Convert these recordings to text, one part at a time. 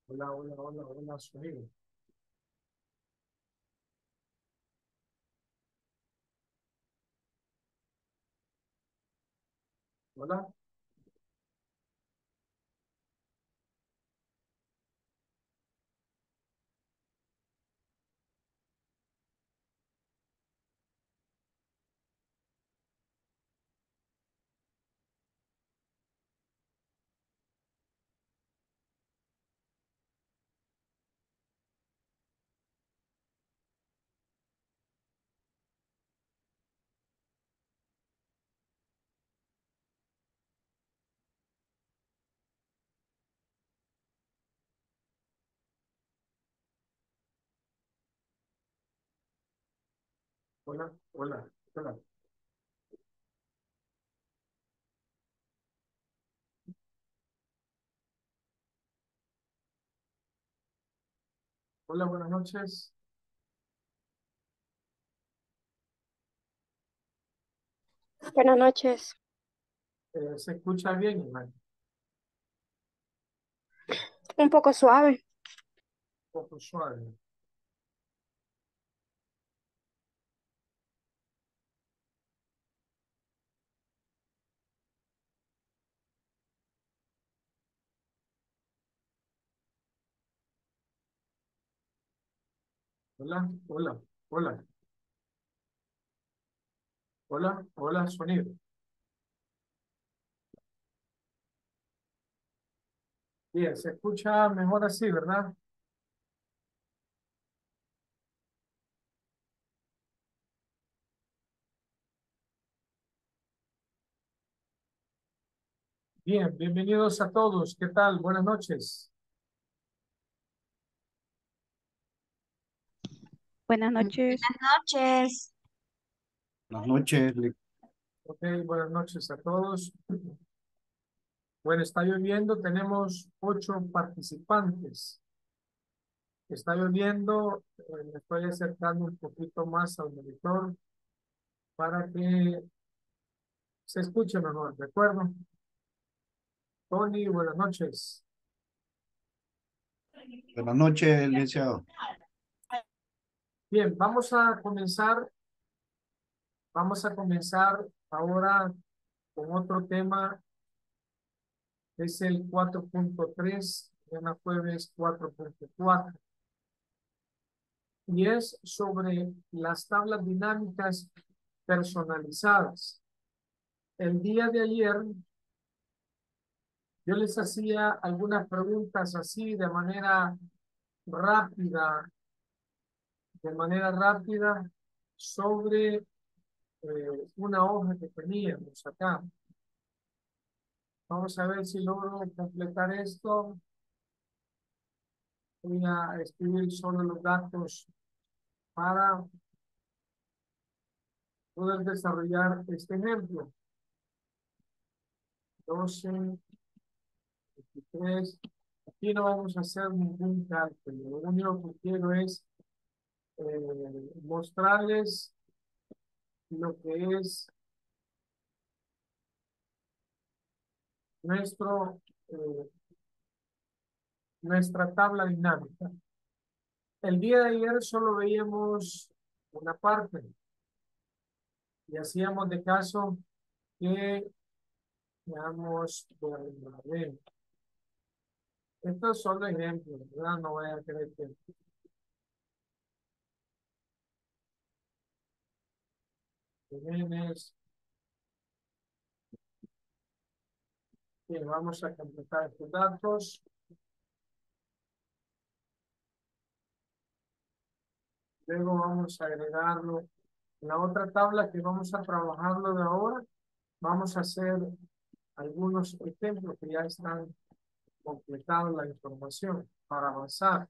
Hola, hola, hola, hola, sonido. Hola, hola, hola, hola. Hola, buenas noches. Buenas noches. ¿Se escucha bien, Iván? Un poco suave. Un poco suave. Hola, hola, hola, hola, hola, sonido. Bien, se escucha mejor así, ¿verdad? Bien, bienvenidos a todos. ¿Qué tal? Buenas noches. Buenas noches. Noches. Buenas noches, Ok, buenas noches a todos. Bueno, está lloviendo. Tenemos 8 participantes. Está lloviendo. Me estoy acercando un poquito más al monitor para que se escuche mejor, ¿de acuerdo? Tony, buenas noches. buenas noches, licenciado. Bien, vamos a comenzar ahora con otro tema, que es el 4.3, en jueves 4.4, y es sobre las tablas dinámicas personalizadas. El día de ayer yo les hacía algunas preguntas así rápida, de manera rápida sobre una hoja que teníamos acá. Vamos a ver si logro completar esto. Voy a escribir solo los datos para poder desarrollar este ejemplo. 12, 23. Aquí no vamos a hacer ningún cálculo. Lo único que quiero es mostrarles lo que es nuestro, eh, nuestra tabla dinámica. El día de ayer solo veíamos una parte y hacíamos de caso que, veamos, estos son ejemplos, ¿verdad? No voy a creer que Jiménez. Bien, vamos a completar estos datos. Luego vamos a agregarlo en la otra tabla que vamos a trabajarlo de ahora. Vamos a hacer algunos ejemplos que ya están completados la información para avanzar.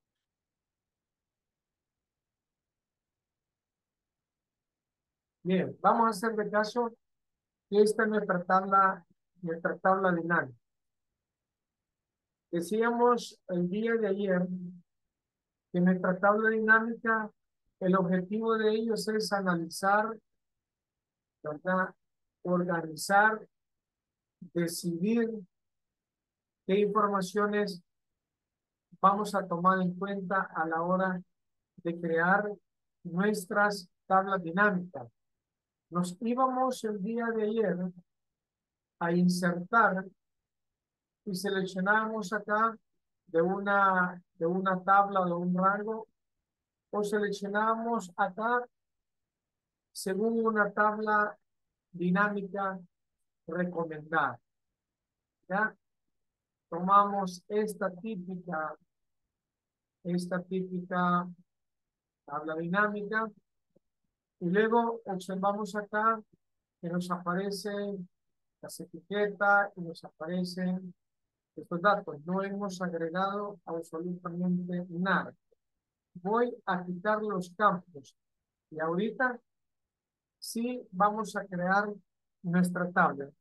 Bien, vamos a hacer de caso que esta es nuestra tabla dinámica. Decíamos el día de ayer que nuestra tabla dinámica, el objetivo de ellos es analizar, ¿verdad? Organizar, decidir qué informaciones vamos a tomar en cuenta a la hora de crear nuestras tablas dinámicas. Nos íbamos el día de ayer a insertar y seleccionamos acá de una tabla de un rango o seleccionamos acá según una tabla dinámica recomendada. ¿Ya? Tomamos esta típica tabla dinámica y luego observamos acá que nos aparecen las etiquetas y nos aparecen estos datos. No hemos agregado absolutamente nada. Voy a quitar los campos y ahorita sí vamos a crear nuestra tabla.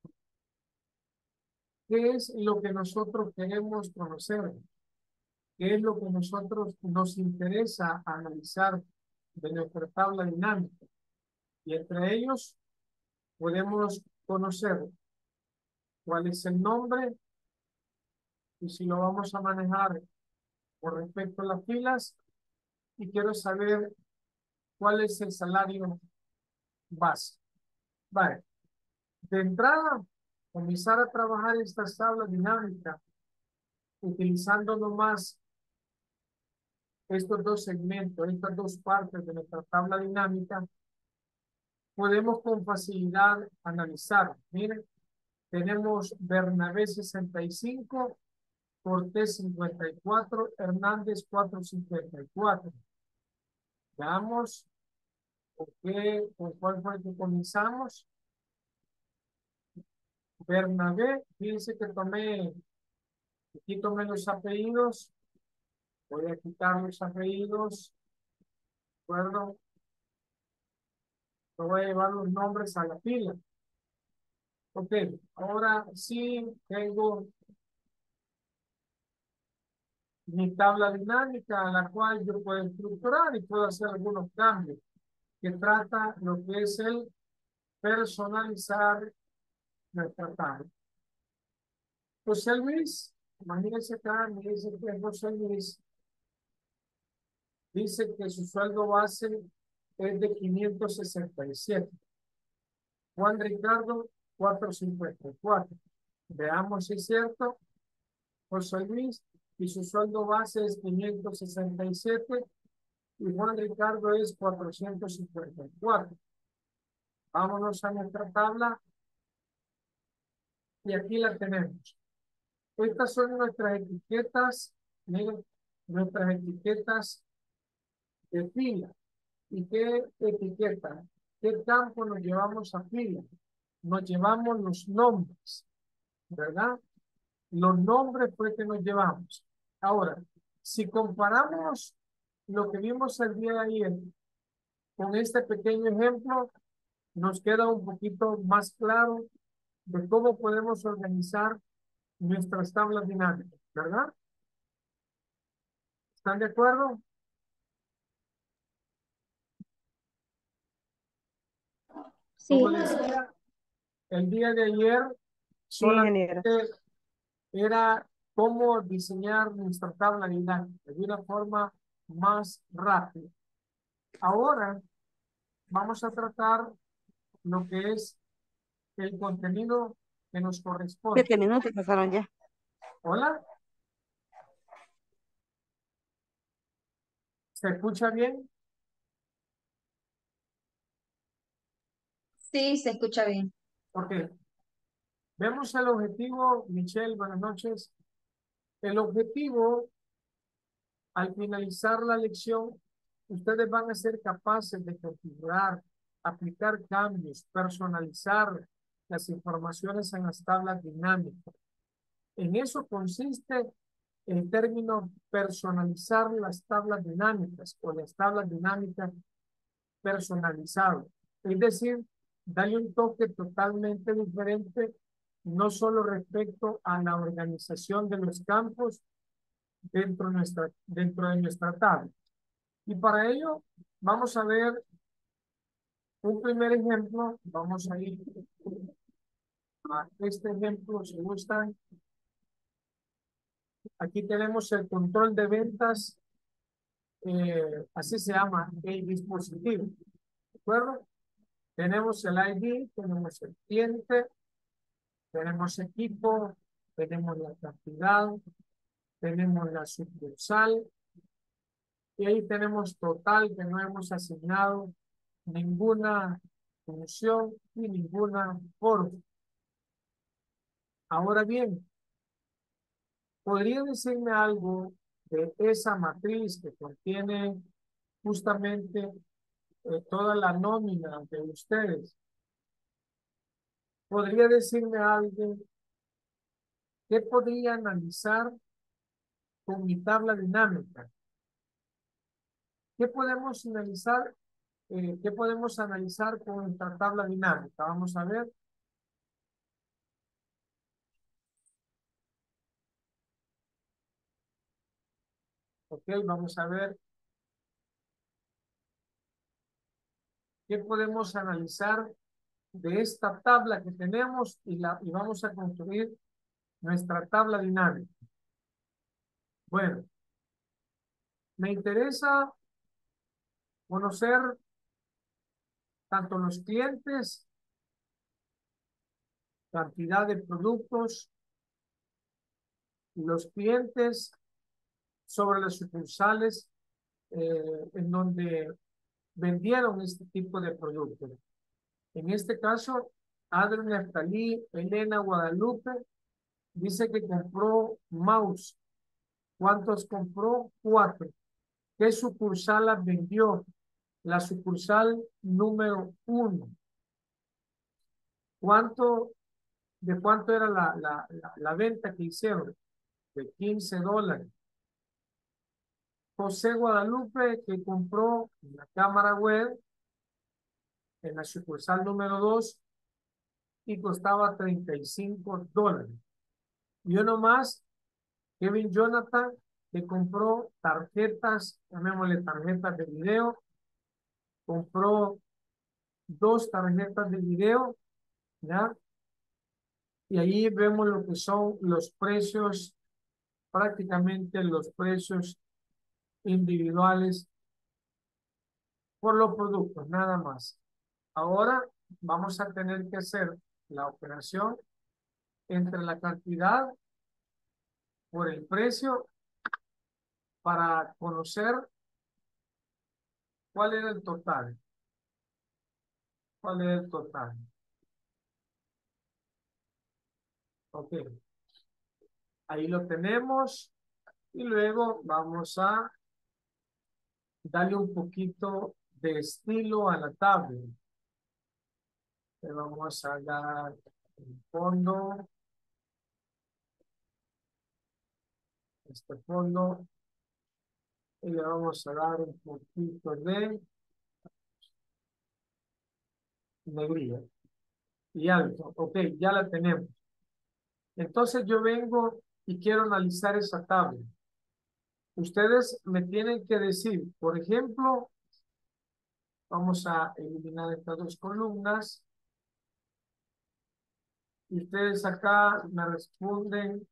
¿Qué es lo que nosotros queremos conocer? ¿Qué es lo que nosotros nos interesa analizar de nuestra tabla dinámica? Y entre ellos podemos conocer cuál es el nombre y si lo vamos a manejar con respecto a las filas, y quiero saber cuál es el salario base. Vale. De entrada, comenzar a trabajar esta tabla dinámica utilizando nomás estos dos segmentos, estas dos partes de nuestra tabla dinámica, podemos con facilidad analizar. Miren, tenemos Bernabé 65, Cortés 54, Hernández 454. Veamos con cuál fue el que comenzamos. Bernabé, fíjense que aquí tomé los apellidos. Voy a quitar los apellidos. ¿De acuerdo? Voy a llevar los nombres a la fila. Ok, ahora sí tengo mi tabla dinámica a la cual yo puedo estructurar y puedo hacer algunos cambios que trata lo que es el personalizar nuestra tabla. José Luis, imagínense acá, me dice que José Luis dice que su sueldo base es de 567. Juan Ricardo, 454. Veamos si es cierto. José Luis, y su sueldo base es 567 y Juan Ricardo es 454. Vámonos a nuestra tabla y aquí la tenemos. Estas son nuestras etiquetas, miren, nuestras etiquetas de fila. ¿Y qué etiqueta? ¿Qué campo nos llevamos a fila? Nos llevamos los nombres, ¿verdad? Los nombres fue que nos llevamos. Ahora, si comparamos lo que vimos el día de ayer con este pequeño ejemplo, nos queda un poquito más claro de cómo podemos organizar nuestras tablas dinámicas, ¿verdad? ¿Están de acuerdo? Sí. Como decía, el día de ayer Sí, ingeniero. solamente era cómo diseñar nuestra tabla dinámica de una forma más rápida. Ahora vamos a tratar lo que es el contenido que nos corresponde. 7 minutos pasaron ya. Hola, ¿se escucha bien? Sí, se escucha bien. Ok. Vemos el objetivo, Michelle, buenas noches. El objetivo, al finalizar la lección, ustedes van a ser capaces de configurar, aplicar cambios, personalizar las informaciones en las tablas dinámicas. En eso consiste el término personalizar las tablas dinámicas o las tablas dinámicas personalizadas. Es decir, darle un toque totalmente diferente, no solo respecto a la organización de los campos dentro de nuestra tabla. Y para ello, vamos a ver un primer ejemplo. Vamos a ir a este ejemplo, si gustan. Aquí tenemos el control de ventas, así se llama el dispositivo, ¿de acuerdo? Tenemos el ID, tenemos el cliente, tenemos equipo, tenemos la cantidad, tenemos la sucursal, y ahí tenemos total que no hemos asignado ninguna función ni ninguna forma. Ahora bien, ¿podría decirme algo de esa matriz que contiene justamente toda la nómina de ustedes? ¿Podría decirme algo que podría analizar con mi tabla dinámica? ¿Qué podemos analizar? ¿Qué podemos analizar con nuestra tabla dinámica? Vamos a ver. Ok, vamos a ver. ¿Qué podemos analizar de esta tabla que tenemos y vamos a construir nuestra tabla dinámica? Bueno, me interesa conocer tanto los clientes, cantidad de productos, los clientes sobre las sucursales en donde vendieron este tipo de productos. En este caso, Adrián Neftalí, Elena Guadalupe, dice que compró mouse. ¿Cuántos compró? 4. ¿Qué sucursal las vendió? La sucursal número 1. ¿De cuánto era la venta que hicieron? De $15. José Guadalupe, que compró la cámara web en la sucursal número 2 y costaba $35. Y uno más, Kevin Jonathan, que compró tarjetas, llamémosle tarjetas de video, compró 2 tarjetas de video, ¿ya? Y ahí vemos lo que son los precios, prácticamente los precios individuales por los productos, nada más. Ahora vamos a tener que hacer la operación entre la cantidad por el precio para conocer cuál era el total. ¿Cuál era el total? Ok. Ahí lo tenemos. Y luego vamos a darle un poquito de estilo a la tabla. Le vamos a dar el fondo. Este fondo. Y le vamos a dar un poquito de negrilla. Y alto. Ok, ya la tenemos. Entonces yo vengo y quiero analizar esa tabla. Ustedes me tienen que decir, por ejemplo, vamos a eliminar estas 2 columnas. Y ustedes acá me responden,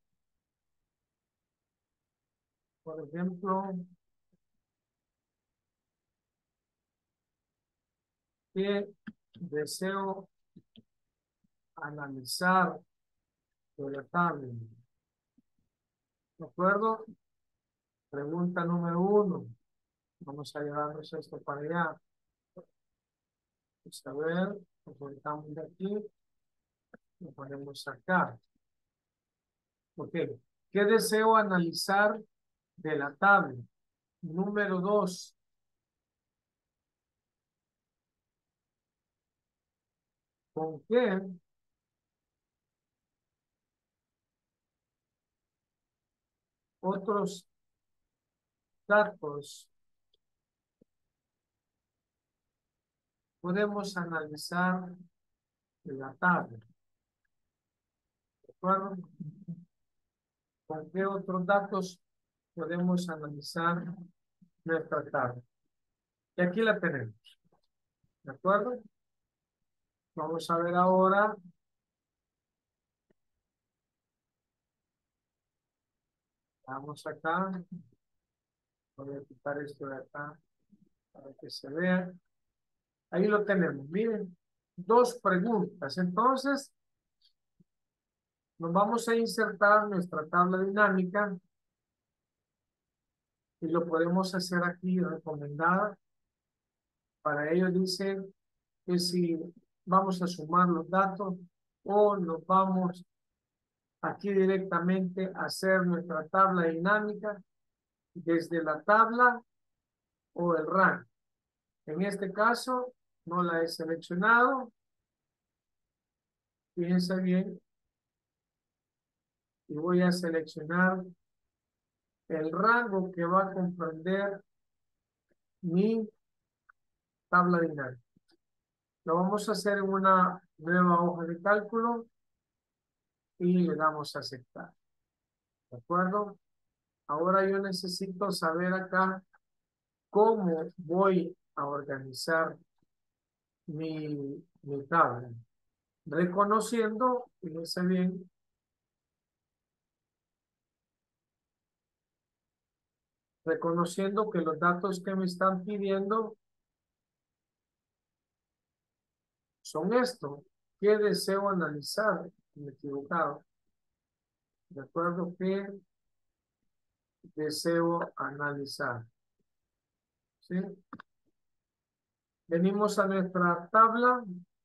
por ejemplo, que deseo analizar de la tabla. ¿De acuerdo? Pregunta número 1. Vamos a llevarnos esto para allá. Vamos a ver, lo cortamos de aquí, lo ponemos acá. Ok. ¿Qué deseo analizar de la tabla? Número 2. ¿Con qué otros datos podemos analizar de la tabla? ¿De acuerdo? ¿Con qué otros datos podemos analizar nuestra tabla? Y aquí la tenemos. ¿De acuerdo? Vamos a ver ahora Vamos acá. Voy a quitar esto de acá para que se vea. Ahí lo tenemos. Miren, dos preguntas. Entonces, nos vamos a insertar nuestra tabla dinámica y lo podemos hacer aquí recomendada. Para ello dice que si vamos a sumar los datos o nos vamos aquí directamente a hacer nuestra tabla dinámica desde la tabla o el rango. En este caso, no la he seleccionado. Fíjense bien. Y voy a seleccionar el rango que va a comprender mi tabla dinámica. Lo vamos a hacer en una nueva hoja de cálculo y le damos a aceptar. ¿De acuerdo? Ahora yo necesito saber acá cómo voy a organizar mi tabla. Reconociendo, fíjense bien, reconociendo que los datos que me están pidiendo son estos. ¿Qué deseo analizar? Me he equivocado. De acuerdo, ¿qué deseo analizar? ¿Sí? Venimos a nuestra tabla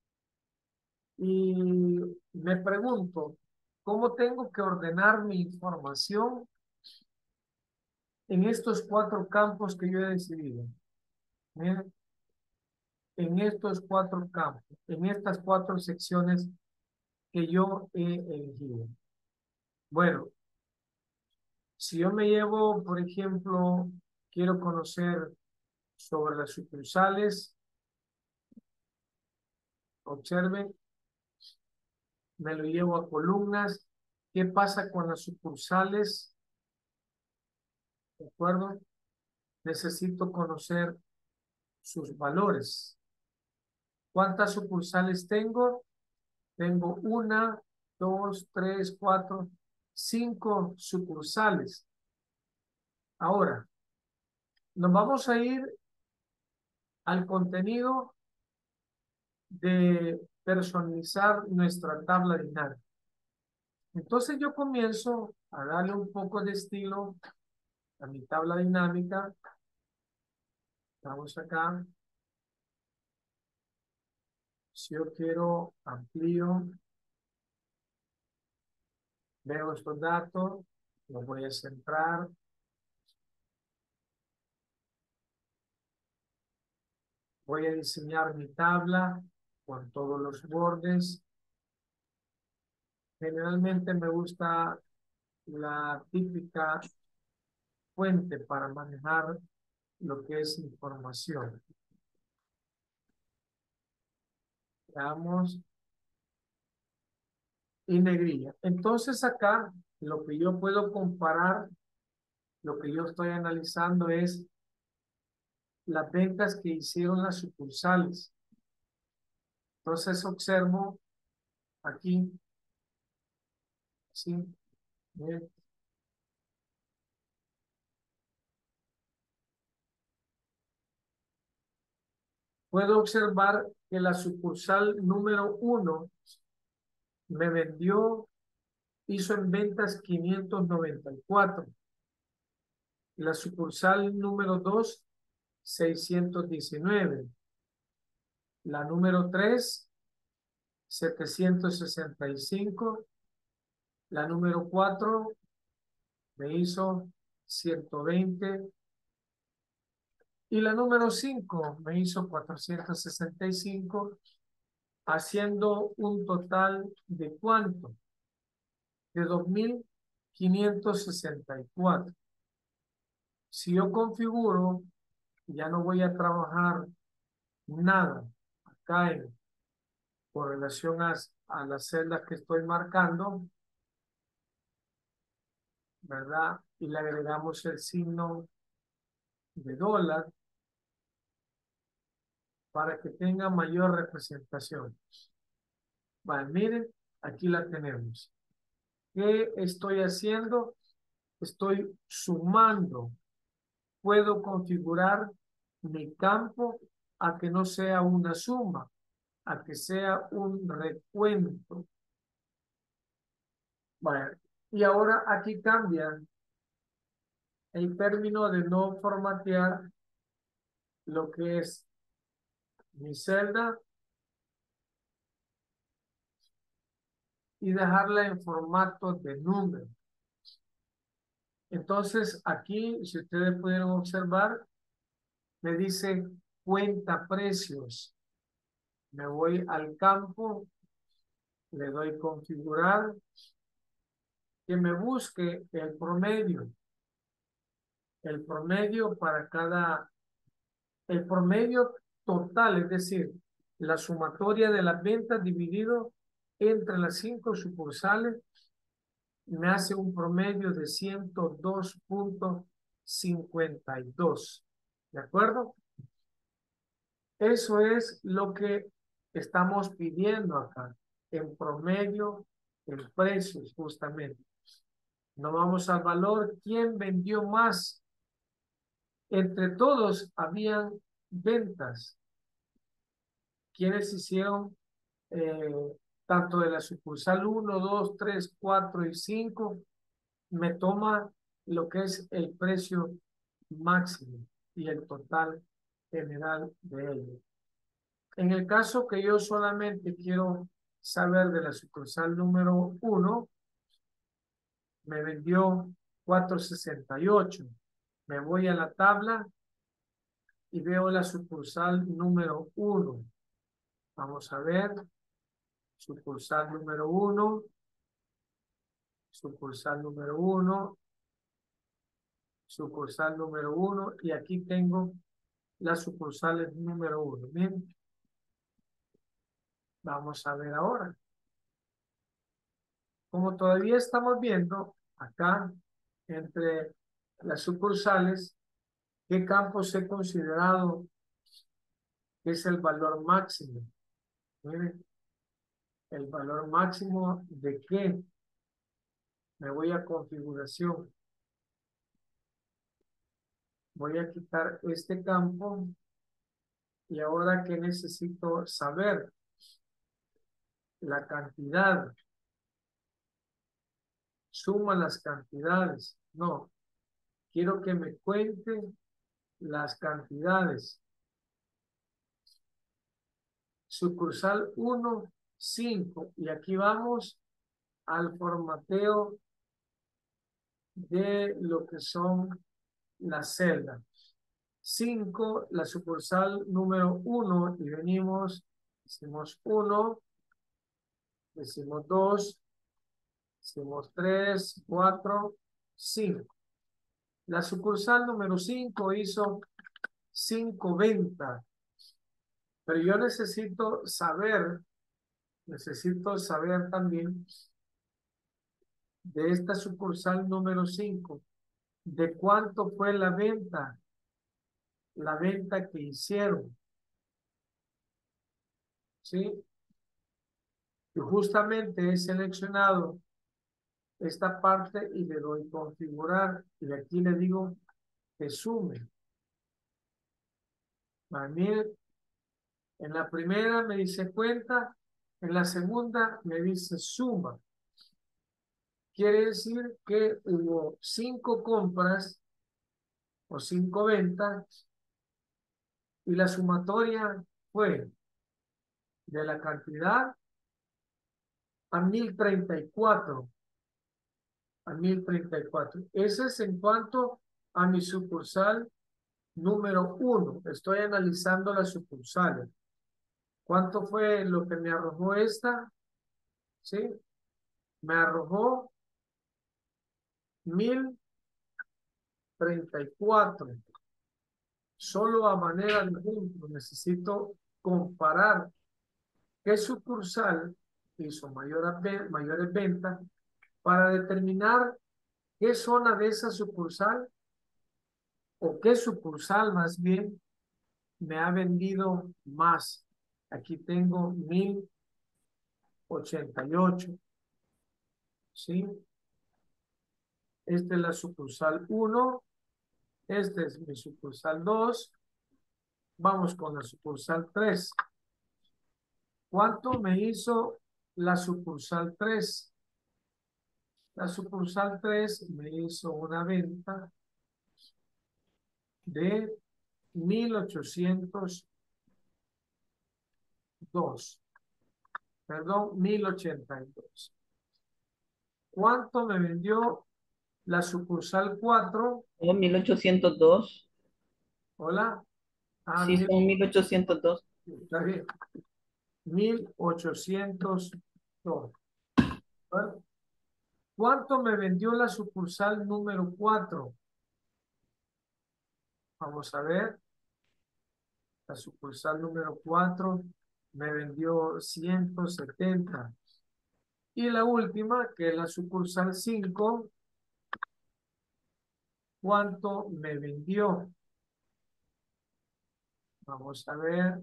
y me pregunto, ¿cómo tengo que ordenar mi información en estos cuatro campos que yo he decidido? Miren, en estos cuatro campos, en estas cuatro secciones que yo he elegido. Bueno, si yo me llevo, por ejemplo, quiero conocer sobre las sucursales, observen, me lo llevo a columnas. ¿Qué pasa con las sucursales? ¿De acuerdo? Necesito conocer sus valores. ¿Cuántas sucursales tengo? Tengo 1, 2, 3, 4, 5 sucursales. Ahora, nos vamos a ir al contenido de personalizar nuestra tabla dinámica. Entonces yo comienzo a darle un poco de estilo a mi tabla dinámica. Vamos acá. Si yo quiero amplío, veo estos datos, los voy a centrar. Voy a diseñar mi tabla con todos los bordes. Generalmente me gusta la típica fuente para manejar lo que es información. Veamos. Y negrilla. Entonces acá lo que yo puedo comparar, lo que yo estoy analizando es las ventas que hicieron las sucursales. Entonces observo aquí, ¿sí? Bien. Puedo observar que la sucursal número 1 me vendió, hizo en ventas 594. La sucursal número 2, 619. La número 3, 765. La número 4 me hizo 120. Y la número 5 me hizo 465, haciendo un total de ¿cuánto? De 2.564. Si yo configuro, ya no voy a trabajar nada acá con relación a las celdas que estoy marcando, ¿verdad? Y le agregamos el signo de dólar para que tenga mayor representación. Vale, miren, aquí la tenemos. ¿Qué estoy haciendo? estoy sumando. Puedo configurar mi campo a que no sea una suma, a que sea un recuento. Bueno, y ahora aquí cambia el término de no formatear lo que es mi celda y dejarla en formato de número. Entonces aquí, si ustedes pudieron observar, me dice cuenta precios. Me voy al campo, le doy configurar, que me busque el promedio. El promedio para cada, el promedio total, es decir, la sumatoria de las ventas dividido entre las 5 sucursales, me hace un promedio de 102.52. ¿De acuerdo? Eso es lo que estamos pidiendo acá, en promedio, en precios, justamente. No vamos al valor, ¿quién vendió más? Entre todos habían ventas. ¿Quiénes hicieron tanto de la sucursal 1, 2, 3, 4 y 5? Me toma lo que es el precio máximo y el total general de ellos. En el caso que yo solamente quiero saber de la sucursal número 1, me vendió 468. Me voy a la tabla y veo la sucursal número 1. Vamos a ver. Sucursal número 1. Sucursal número 1. Sucursal número 1. Y aquí tengo las sucursales número 1. Bien. Vamos a ver ahora. Como todavía estamos viendo acá entre las sucursales, ¿qué campos he considerado que es el valor máximo? Miren, el valor máximo de qué. Me voy a configuración. Voy a quitar este campo y ahora que necesito saber la cantidad. Suma las cantidades. No, quiero que me cuente las cantidades. Sucursal 1, 5. Y aquí vamos al formateo de lo que son las celdas. 5, la sucursal número 1. Y venimos, decimos 1, decimos 2, decimos 3, 4, 5. La sucursal número 5 hizo 5 ventas. Pero yo necesito saber también de esta sucursal número 5, de cuánto fue la venta que hicieron. ¿Sí? Y justamente he seleccionado esta parte y le doy configurar. Y aquí le digo que sume. A mí, en la primera me dice cuenta, en la segunda me dice suma. Quiere decir que hubo 5 compras o 5 ventas y la sumatoria fue de la cantidad a 1034. A 1034. Ese es en cuanto a mi sucursal número 1. Estoy analizando las sucursales. ¿Cuánto fue lo que me arrojó esta? ¿Sí? Me arrojó 1034. Solo a manera de ejemplo necesito comparar qué sucursal hizo mayores ventas para determinar qué zona de esa sucursal o qué sucursal más bien me ha vendido más. Aquí tengo 1088. ¿Sí? Esta es la sucursal 1. Este es mi sucursal 2. Vamos con la sucursal 3. ¿Cuánto me hizo la sucursal 3? La sucursal 3 me hizo una venta de 1802. Perdón, 1082. ¿Cuánto me vendió la sucursal 4? Oh, 1802. Hola. Ah, Sí, son 1802. está bien. 1802. Bueno, ¿cuánto me vendió la sucursal número 4? Vamos a ver. La sucursal número 4 me vendió 170. Y la última, que es la sucursal 5, ¿cuánto me vendió? Vamos a ver.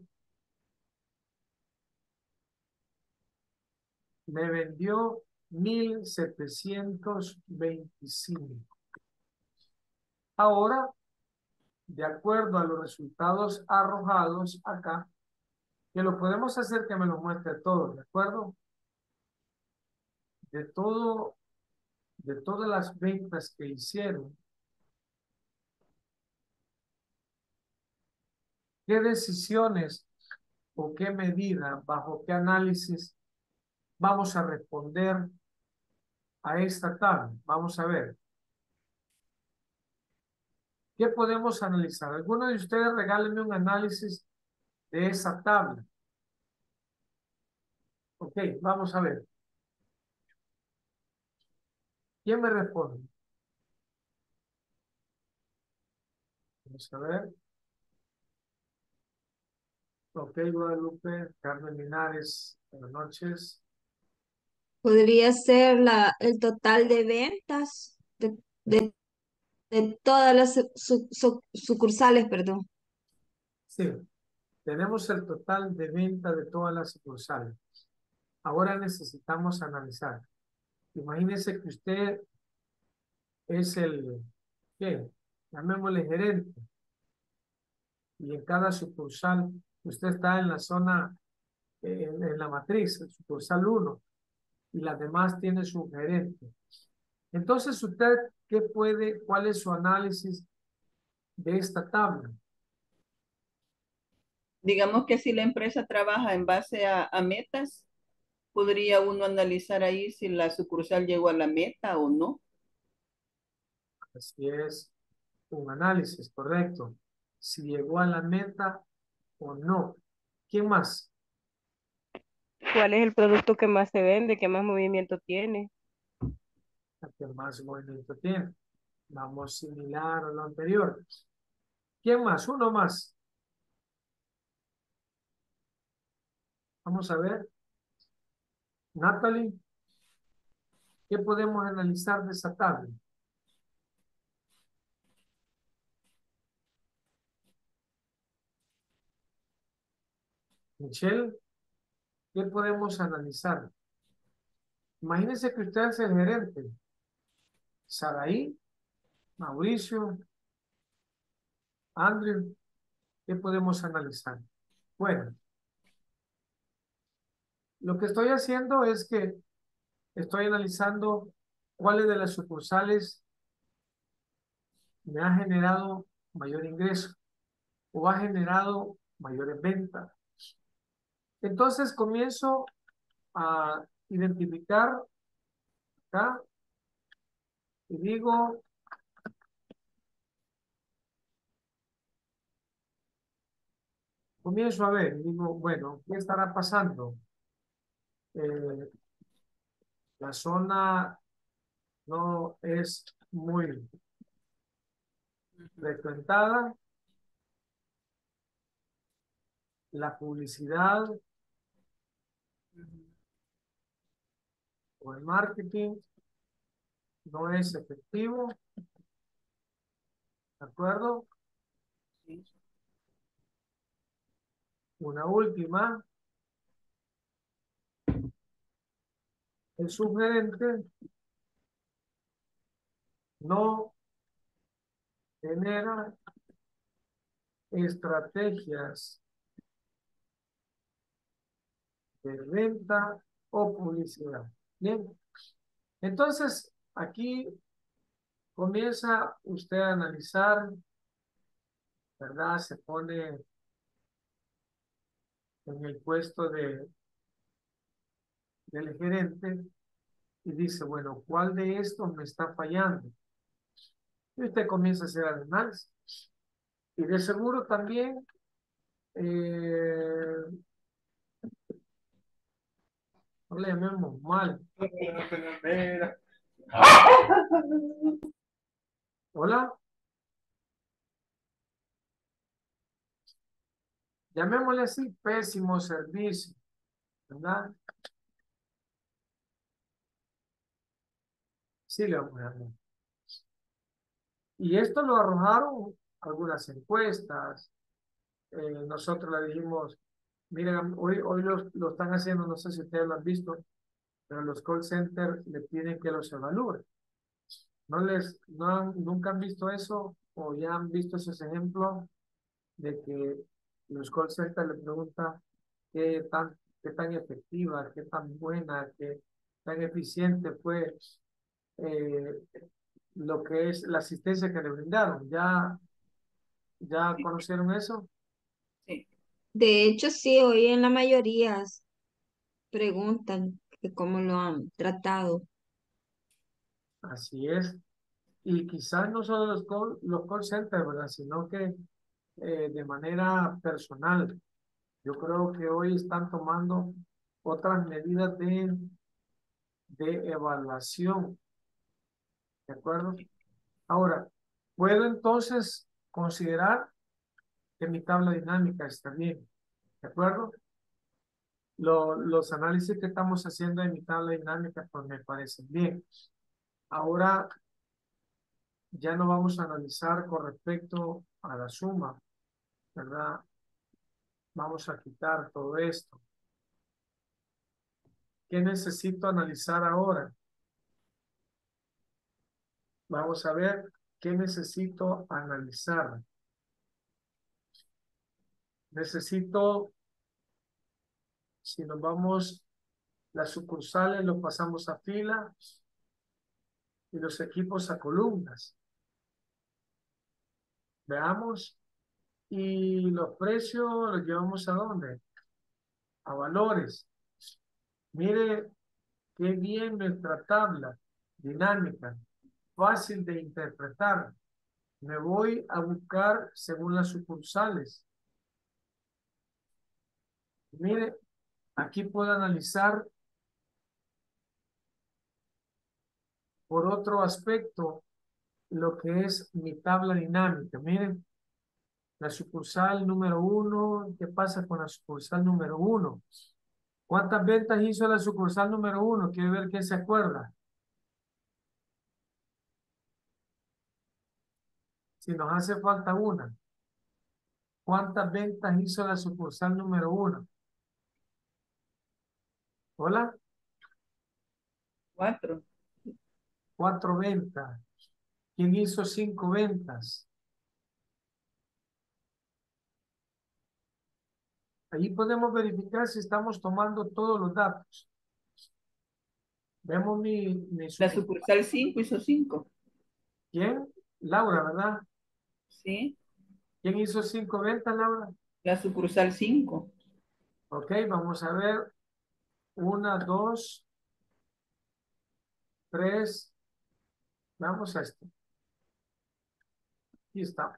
Me vendió 1725. Ahora, de acuerdo a los resultados arrojados acá, que lo podemos hacer que me lo muestre todo, ¿de acuerdo? De todo, de todas las ventas que hicieron, ¿qué decisiones o qué medida, bajo qué análisis vamos a responder a esta tabla? Vamos a ver. ¿Qué podemos analizar? ¿Alguno de ustedes regálenme un análisis de esa tabla? Ok, vamos a ver. ¿Quién me responde? Vamos a ver. Ok, Guadalupe, Carmen Linares, buenas noches. Podría ser el total de ventas de, de todas las sucursales, perdón. Sí, tenemos el total de venta de todas las sucursales. Ahora necesitamos analizar. Imagínese que usted es ¿qué? Llamémosle gerente. Y en cada sucursal, usted está en la zona, en la matriz, el sucursal 1, y las demás tiene su gerente. Entonces, usted, cuál es su análisis de esta tabla? Digamos que si la empresa trabaja en base a metas, podría uno analizar ahí si la sucursal llegó a la meta o no. Así es, un análisis correcto. Si llegó a la meta o no. ¿Quién más? ¿Cuál es el producto que más se vende, que más movimiento tiene? La que más movimiento tiene. Vamos similar a lo anterior. ¿Quién más? Uno más. Vamos a ver. Natalie, ¿qué podemos analizar de esa tabla? Michelle, ¿qué podemos analizar? Imagínense que usted es el gerente. Saraí, Mauricio, Andrew, ¿qué podemos analizar? Bueno, lo que estoy haciendo es que estoy analizando cuáles de las sucursales me ha generado mayor ingreso o ha generado mayores ventas. Entonces comienzo a identificar acá y digo, comienzo a ver, y digo, bueno, ¿qué estará pasando? Eh, la zona no es muy frecuentada, la publicidad o el marketing no es efectivo, ¿de acuerdo? Una última, el subgerente no genera estrategias de venta o publicidad. Bien, entonces aquí comienza usted a analizar, ¿verdad? Se pone en el puesto del gerente y dice, bueno, ¿cuál de estos me está fallando? Y usted comienza a hacer el análisis. Y de seguro también no le llamemos mal. Hola, llamémosle así, pésimo servicio, ¿verdad? Sí, le vamos a llamar. Y esto lo arrojaron algunas encuestas. Nosotros le dijimos, miren, hoy lo están haciendo, no sé si ustedes lo han visto, pero los call centers le piden que los evalúen. ¿Nunca han visto eso o ya han visto esos ejemplos de que los call centers le preguntan qué tan efectiva, qué tan buena, qué tan eficiente fue eh, lo que es la asistencia que le brindaron? ¿Ya conocieron eso? Sí. De hecho, sí, hoy en la mayoría preguntan que cómo lo han tratado. Así es. Y quizás no solo los call centers, ¿verdad? Sino que de manera personal. Yo creo que hoy están tomando otras medidas de evaluación, ¿de acuerdo? Ahora, puedo entonces considerar que mi tabla dinámica está bien, ¿de acuerdo? Los análisis que estamos haciendo en mi tabla dinámica pues me parecen bien. Ahora ya no vamos a analizar con respecto a la suma, ¿verdad? Vamos a quitar todo esto. ¿Qué necesito analizar ahora? Vamos a ver qué necesito analizar. Necesito, si nos vamos, las sucursales los pasamos a fila y los equipos a columnas. Veamos. Y los precios los llevamos ¿a dónde? A valores. Mire qué bien nuestra tabla dinámica, fácil de interpretar. Me voy a buscar según las sucursales. Mire, aquí puedo analizar por otro aspecto lo que es mi tabla dinámica. Miren, la sucursal número 1, ¿qué pasa con la sucursal número 1? ¿Cuántas ventas hizo la sucursal número 1? Quiero ver quién se acuerda. Si nos hace falta una. ¿Cuántas ventas hizo la sucursal número 1? Hola, 4. 4 ventas. ¿Quién hizo 5 ventas? Ahí podemos verificar si estamos tomando todos los datos. Vemos mi La sucursal. sucursal 5 hizo 5. ¿Quién? Laura, ¿verdad? Sí. ¿Quién hizo 5 ventas, Laura? La sucursal 5. Ok, vamos a ver. 1, 2, 3. Vamos a esto. Aquí está.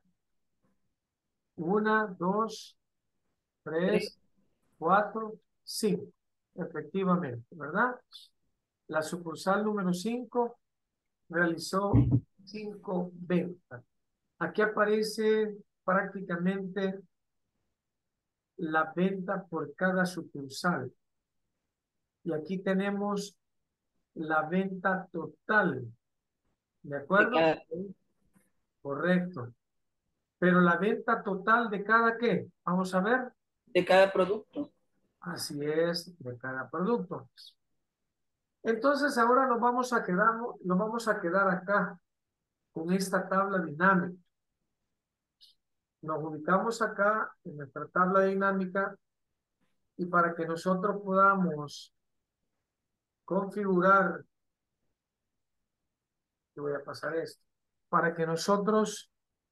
1, 2, 3, 4, 5. Efectivamente, ¿verdad? La sucursal número 5 realizó 5 ventas. Aquí aparece prácticamente la venta por cada sucursal. Y aquí tenemos la venta total. ¿De De acuerdo? cada, Correcto. Pero la venta total de cada qué? Vamos a ver. de cada producto. Así es, de cada producto. Entonces ahora nos vamos a quedar acá. con esta tabla dinámica. Nos ubicamos acá en nuestra tabla dinámica y para que nosotros podamos configurar, le voy a pasar esto, para que nosotros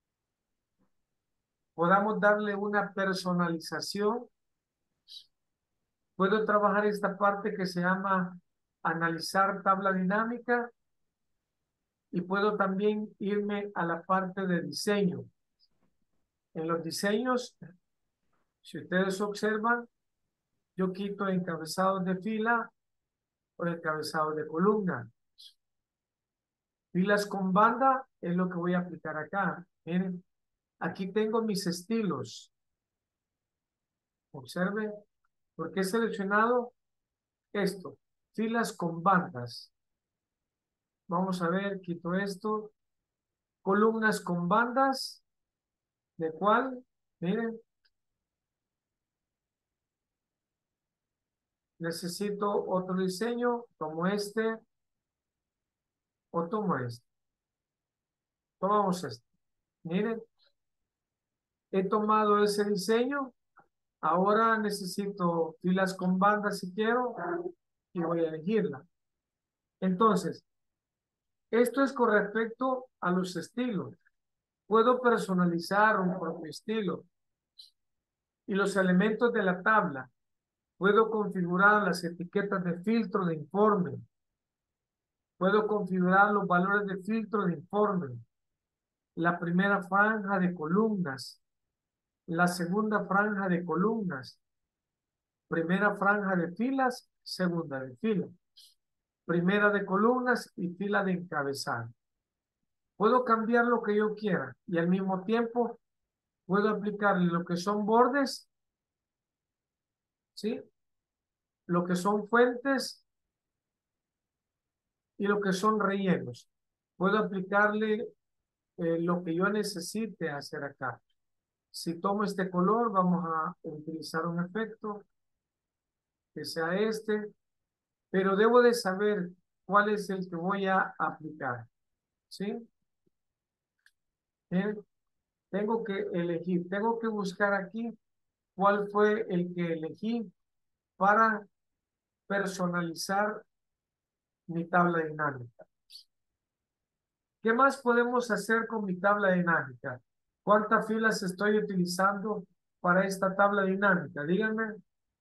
podamos darle una personalización, puedo trabajar esta parte que se llama analizar tabla dinámica y puedo también irme a la parte de diseño. En los diseños, si ustedes observan, yo quito encabezados de fila o encabezados de columna. Filas con banda es lo que voy a aplicar acá. Miren, aquí tengo mis estilos. Observen, porque he seleccionado esto, filas con bandas. Vamos a ver, quito esto. Columnas con bandas. ¿De cuál? Miren. Necesito otro diseño, como este, o tomo este. Tomamos este. Miren. He tomado ese diseño. Ahora necesito filas con bandas si quiero. Y voy a elegirla. Entonces, esto es con respecto a los estilos. Puedo personalizar un propio estilo. Y los elementos de la tabla. Puedo configurar las etiquetas de filtro de informe. Puedo configurar los valores de filtro de informe. La primera franja de columnas. La segunda franja de columnas. Primera franja de filas, segunda de fila. Primera de columnas y fila de encabezado. Puedo cambiar lo que yo quiera y al mismo tiempo puedo aplicarle lo que son bordes, ¿sí? Lo que son fuentes y lo que son rellenos. Puedo aplicarle lo que yo necesite hacer acá. Si tomo este color, vamos a utilizar un efecto que sea este, pero debo de saber cuál es el que voy a aplicar, ¿sí? Tengo que elegir, tengo que buscar aquí cuál fue el que elegí para personalizar mi tabla dinámica. ¿Qué más podemos hacer con mi tabla dinámica? ¿Cuántas filas estoy utilizando para esta tabla dinámica? Díganme.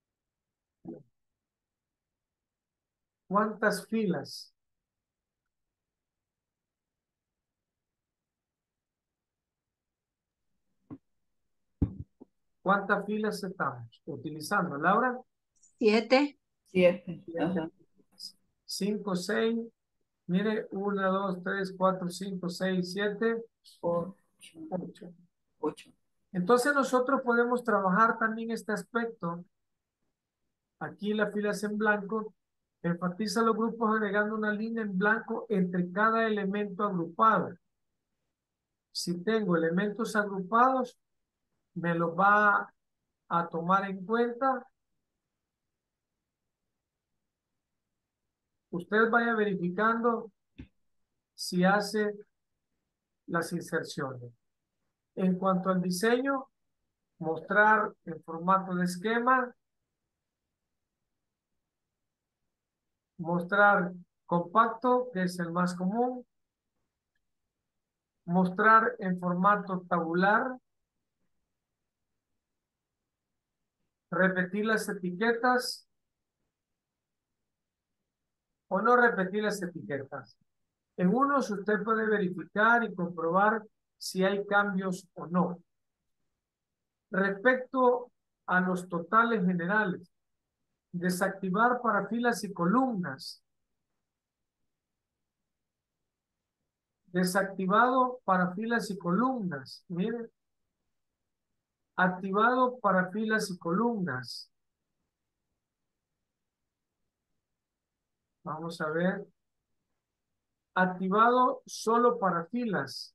¿Cuántas filas? ¿Cuántas filas estamos utilizando, Laura? 7. 7. Ajá. 5, 6. Mire, 1, 2, 3, 4, 5, 6, 7, 8. 8. 8. Entonces nosotros podemos trabajar también este aspecto. Aquí la fila es en blanco. Enfatiza los grupos agregando una línea en blanco entre cada elemento agrupado. Si tengo elementos agrupados, me los va a tomar en cuenta. Usted vaya verificando si hace las inserciones. En cuanto al diseño, mostrar en formato de esquema, mostrar compacto, que es el más común, mostrar en formato tabular, repetir las etiquetas o no repetir las etiquetas. En unos usted puede verificar y comprobar si hay cambios o no. Respecto a los totales generales, desactivar para filas y columnas. Desactivado para filas y columnas. Miren. Activado para filas y columnas. Vamos a ver. Activado solo para filas.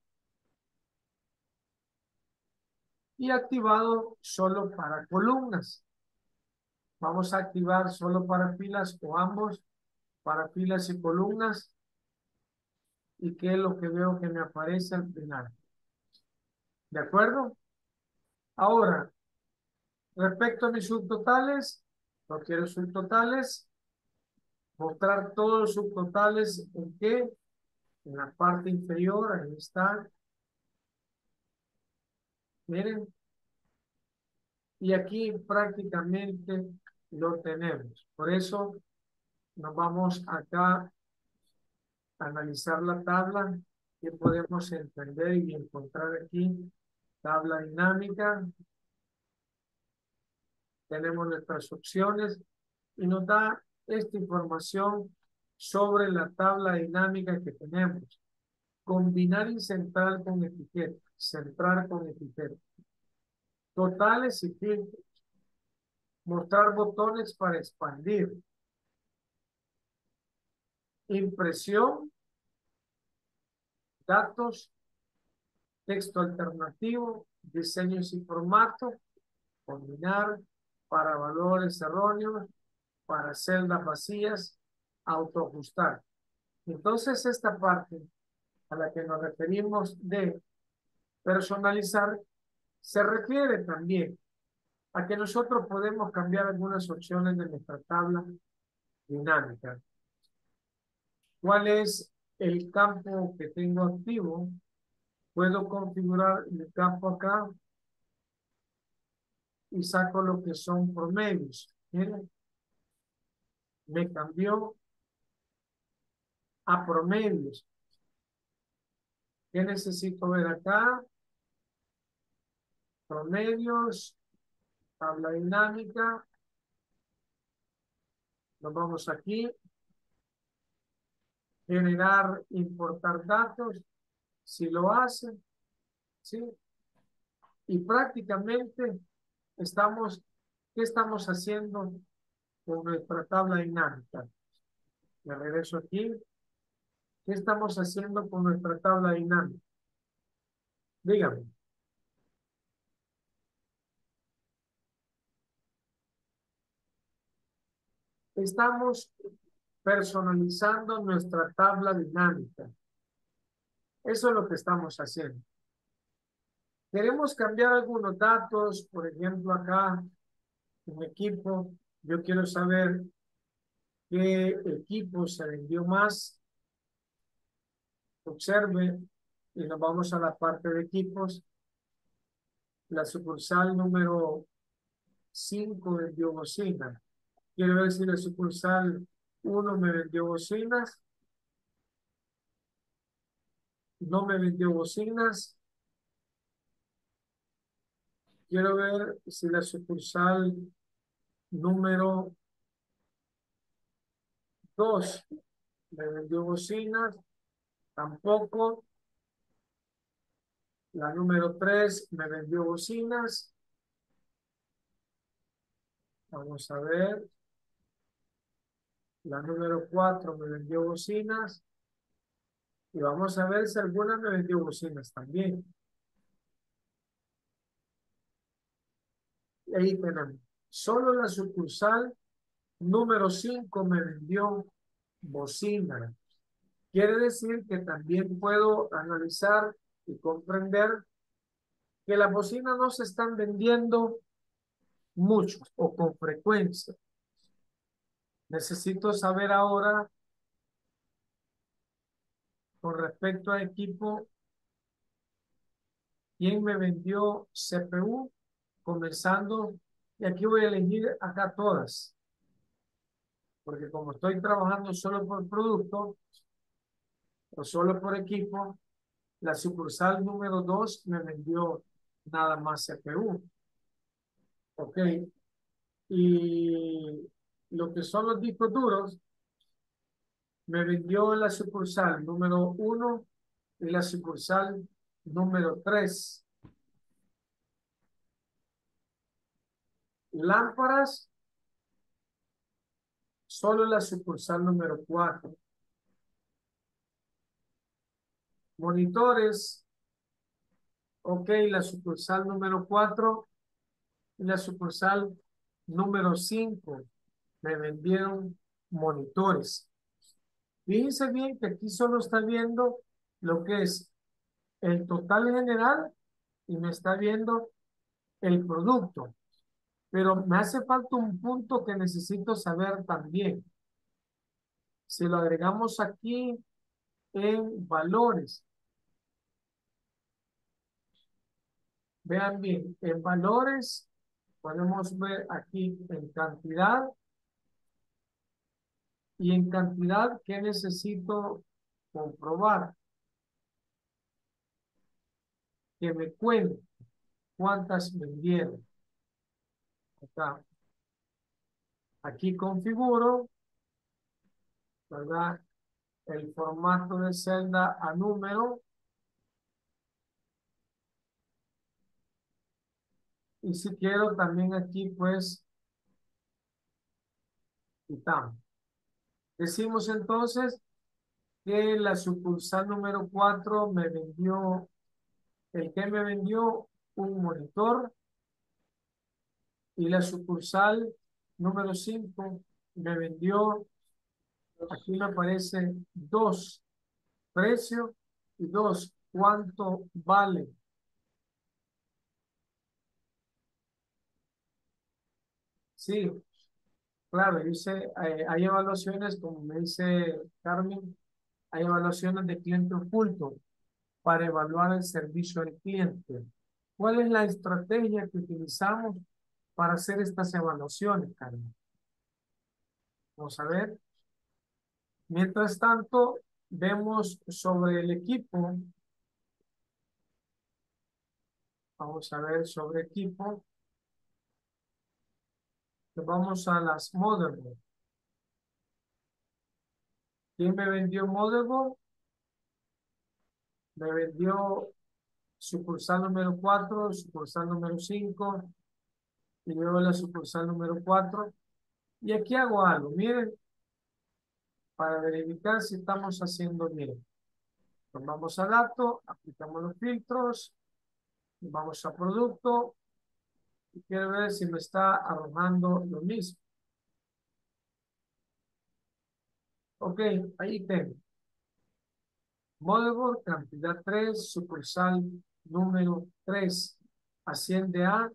Y activado solo para columnas. Vamos a activar solo para filas o ambos para filas y columnas. y qué es lo que veo que me aparece al final. ¿De acuerdo? Ahora, respecto a mis subtotales, no quiero subtotales, mostrar todos los subtotales en qué, en la parte inferior, ahí está. Miren, y aquí prácticamente lo tenemos. Por eso nos vamos acá a analizar la tabla que podemos entender y encontrar aquí. Tabla dinámica. Tenemos nuestras opciones y nos da esta información sobre la tabla dinámica que tenemos. Combinar y centrar con etiqueta. Centrar con etiqueta. Totales y filtros. Mostrar botones para expandir. Impresión. Datos. Texto alternativo. Diseños y formato. Combinar. Para valores erróneos. Para celdas vacías. Autoajustar. Entonces esta parte a la que nos referimos de personalizar se refiere también a que nosotros podemos cambiar algunas opciones de nuestra tabla dinámica. ¿Cuál es el campo que tengo activo? Puedo configurar el campo acá y saco lo que son promedios. Miren, me cambió a promedios. ¿Qué necesito ver acá? Promedios, tabla dinámica. Nos vamos aquí. Generar, importar datos. Si lo hace, ¿sí? Y prácticamente estamos, ¿qué estamos haciendo con nuestra tabla dinámica? Me regreso aquí. ¿Qué estamos haciendo con nuestra tabla dinámica? Dígame. Estamos personalizando nuestra tabla dinámica. Eso es lo que estamos haciendo. Queremos cambiar algunos datos, por ejemplo, acá en equipo, yo quiero saber qué equipo se vendió más. Observe y nos vamos a la parte de equipos. La sucursal número 5 vendió bocinas. Quiero ver si la sucursal 1 me vendió bocinas. No me vendió bocinas. Quiero ver si la sucursal número 2 me vendió bocinas. Tampoco. La número 3 me vendió bocinas. Vamos a ver. La número 4 me vendió bocinas. Y vamos a ver si alguna me vendió bocinas también. Y ahí tenemos. Solo la sucursal número 5 me vendió bocina. Quiere decir que también puedo analizar y comprender que las bocinas no se están vendiendo mucho o con frecuencia. Necesito saber ahora con respecto a equipo quién me vendió CPU comenzando, y aquí voy a elegir acá todas, porque como estoy trabajando solo por producto o solo por equipo, la sucursal número 2 me vendió nada más CPU. Ok. Y lo que son los discos duros, me vendió la sucursal número 1 y la sucursal número 3. Lámparas, solo la sucursal número 4. Monitores, ok, la sucursal número 4 y la sucursal número 5 me vendieron monitores. Fíjense bien que aquí solo está viendo lo que es el total general y me está viendo el producto. Pero me hace falta un punto que necesito saber también. Si lo agregamos aquí en valores, vean bien, en valores podemos ver aquí en cantidad y en cantidad que necesito comprobar. Que me cuente cuántas vendieron. Acá. Aquí configuro, ¿verdad? El formato de celda a número. Y si quiero también aquí, pues, quitamos. Decimos entonces que la sucursal número 4 me vendió, el que me vendió un monitor y la sucursal número 5 me vendió, aquí me aparece 2 precios y 2 cuánto vale. Sí, claro, dice, hay evaluaciones, como me dice Carmen, hay evaluaciones de cliente oculto para evaluar el servicio al cliente. ¿Cuál es la estrategia que utilizamos para hacer estas evaluaciones, Carmen? Vamos a ver. Mientras tanto, vemos sobre el equipo. Vamos a ver sobre equipo. Vamos a las motherboard. ¿Quién me vendió motherboard? Me vendió sucursal número 4, sucursal número 5, y luego la sucursal número 4. Y aquí hago algo, miren, para verificar si estamos haciendo bien. Nos vamos a datos, aplicamos los filtros, vamos a producto, y quiero ver si me está arrojando lo mismo. Ok, ahí tengo. Motherboard, cantidad 3, sucursal número 3, asciende a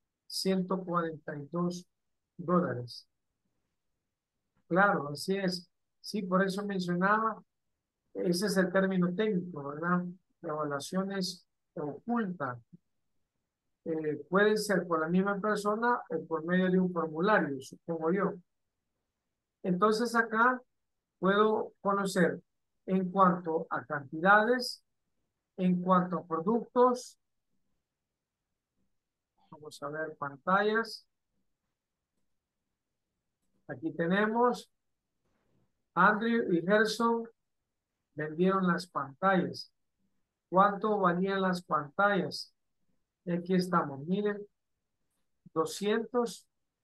$142. Claro, así es. Sí, por eso mencionaba, ese es el término técnico, ¿verdad? Evaluaciones ocultas. Pueden ser por la misma persona o por medio de un formulario, supongo yo. Entonces acá puedo conocer en cuanto a cantidades, en cuanto a productos. Vamos a ver pantallas. Aquí tenemos Andrew y Gerson vendieron las pantallas. ¿Cuánto valían las pantallas? Y aquí estamos, miren, 200.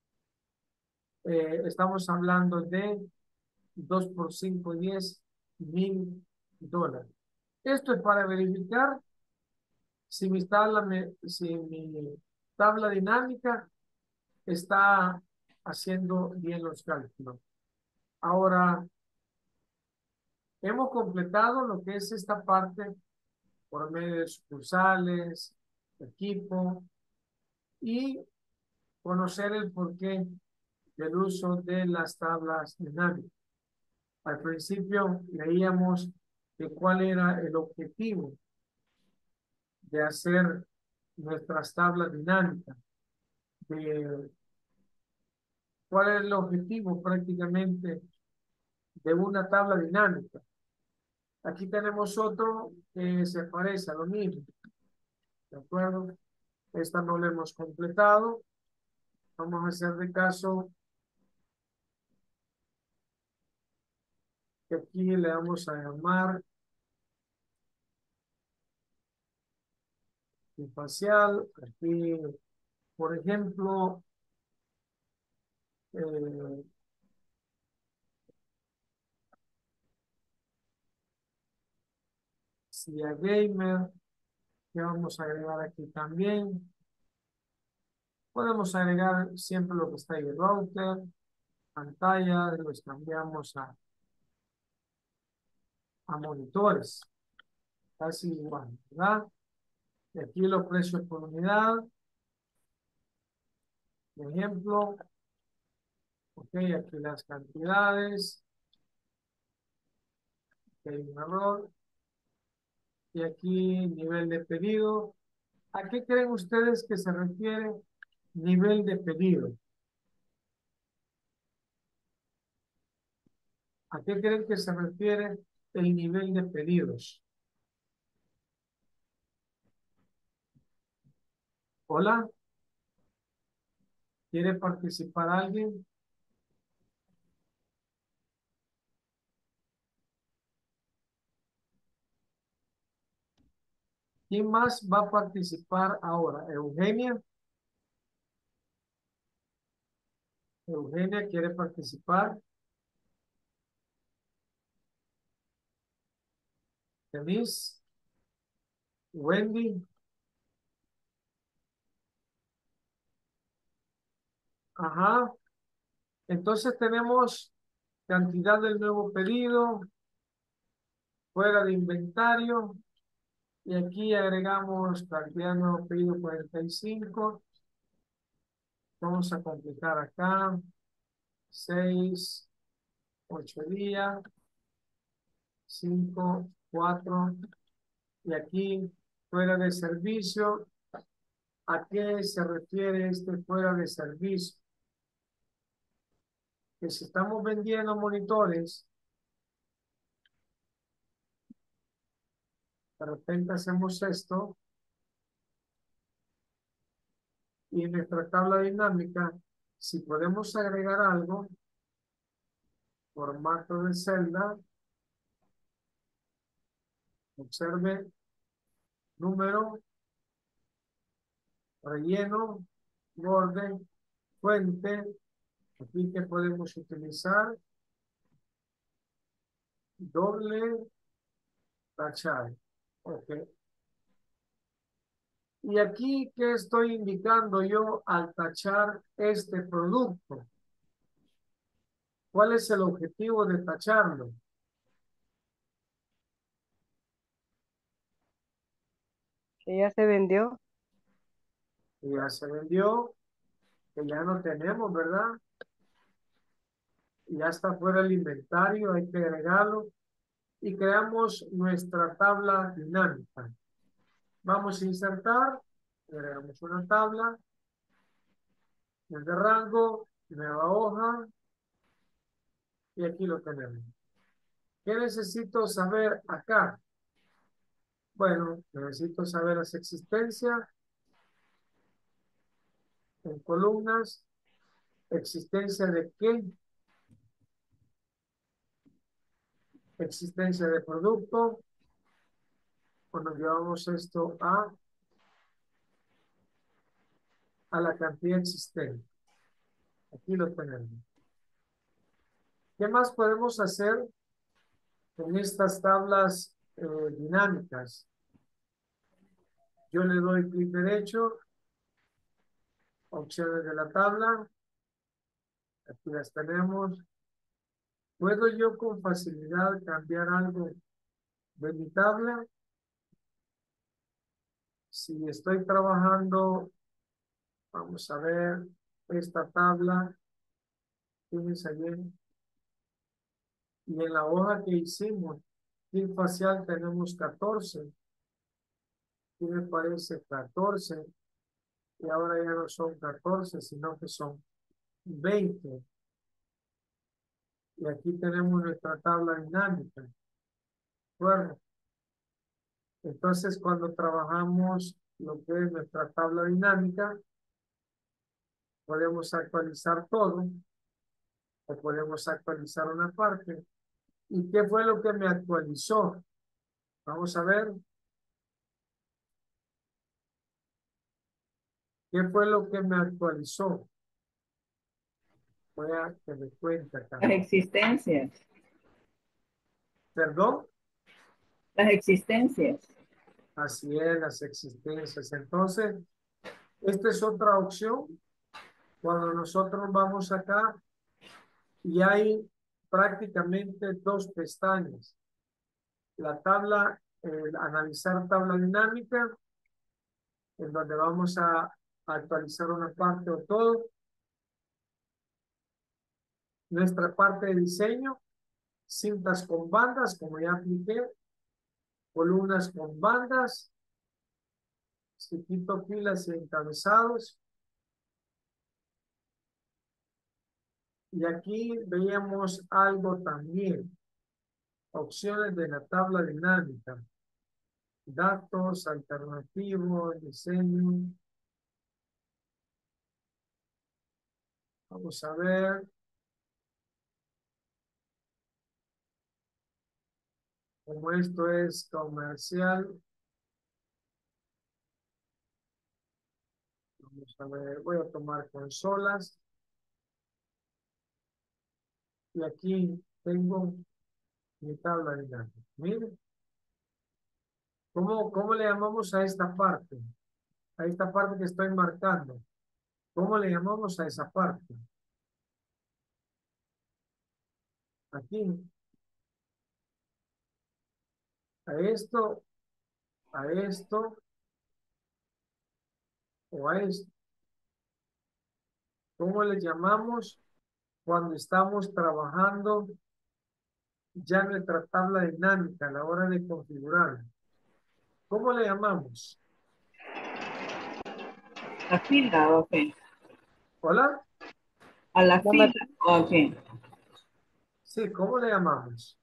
Estamos hablando de 2 por 5, 10, $1,000. Esto es para verificar si si mi tabla dinámica está haciendo bien los cálculos. Ahora, hemos completado lo que es esta parte por medio de sucursales, equipo y conocer el porqué del uso de las tablas dinámicas. Al principio leíamos de cuál era el objetivo de hacer nuestras tablas dinámicas, de cuál es el objetivo prácticamente de una tabla dinámica. Aquí tenemos otro que se parece a lo mismo. ¿De acuerdo? Esta no la hemos completado. Vamos a hacer de caso que aquí le vamos a llamar facial. Aquí, por ejemplo, eh, si a gamer, que vamos a agregar aquí también. Podemos agregar siempre lo que está ahí, router, pantalla, los cambiamos a monitores. casi igual, ¿verdad? Y aquí los precios por unidad. Por ejemplo, ok, aquí las cantidades. Aquí hay un error. Y aquí nivel de pedido. ¿A qué creen ustedes que se refiere nivel de pedido? ¿A qué creen que se refiere el nivel de pedidos? Hola, ¿quiere participar alguien? ¿Quién más va a participar ahora? Eugenia. Eugenia quiere participar. Denise. Wendy. Ajá. Entonces tenemos cantidad del nuevo pedido, fuera de inventario, y aquí agregamos cantidad del nuevo pedido 45. Vamos a complicar acá. 6, 8 días, 5, 4, y aquí fuera de servicio. ¿A qué se refiere este fuera de servicio? Que si estamos vendiendo monitores, de repente hacemos esto, y en nuestra tabla dinámica, si podemos agregar algo, formato de celda, observe, número, relleno, orden, fuente, aquí que podemos utilizar, doble tachar. Ok. Y aquí, ¿qué estoy indicando yo al tachar este producto? ¿Cuál es el objetivo de tacharlo? Que ya se vendió. Que ya se vendió, que ya no tenemos, ¿verdad? Ya está fuera el inventario, hay que agregarlo. Y creamos nuestra tabla dinámica. Vamos a insertar, agregamos una tabla, desde rango, nueva hoja, y aquí lo tenemos. ¿Qué necesito saber acá? Bueno, necesito saber las existencias en columnas, existencia de qué, existencia de producto, cuando llevamos esto a la cantidad existente. Aquí lo tenemos. ¿Qué más podemos hacer en estas tablas dinámicas? Yo le doy clic derecho, opciones de la tabla, aquí las tenemos. ¿Puedo yo con facilidad cambiar algo de mi tabla? Si estoy trabajando, vamos a ver esta tabla, fíjense bien, y en la hoja que hicimos, clic facial tenemos 14, aquí me parece 14, y ahora ya no son 14, sino que son 20. Y aquí tenemos nuestra tabla dinámica. Bueno, entonces cuando trabajamos lo que es nuestra tabla dinámica, podemos actualizar todo o podemos actualizar una parte. ¿Y qué fue lo que me actualizó? Vamos a ver. ¿Qué fue lo que me actualizó? Voy a que me cuente acá. Las existencias. ¿Perdón? Las existencias. Así es, las existencias. Entonces, esta es otra opción. Cuando nosotros vamos acá y hay prácticamente dos pestañas. La tabla analizar tabla dinámica, en donde vamos a actualizar una parte o todo. Nuestra parte de diseño, cintas con bandas, como ya apliqué, columnas con bandas, quito filas y encabezados. Y aquí veíamos algo también, opciones de la tabla dinámica, datos, alternativos, diseño. Vamos a ver. Como esto es comercial, vamos a ver, voy a tomar consolas. Y aquí tengo mi tabla dinámica. Miren, ¿cómo le llamamos a esta parte? A esta parte que estoy marcando. ¿Cómo le llamamos a esa parte? Aquí. A esto, a esto o a esto. ¿Cómo le llamamos cuando estamos trabajando ya nuestra tabla dinámica a la hora de configurar? ¿Cómo le llamamos? La fila, ok. ¿Hola? A la La fila, matriz. ok. Sí, ¿cómo le llamamos?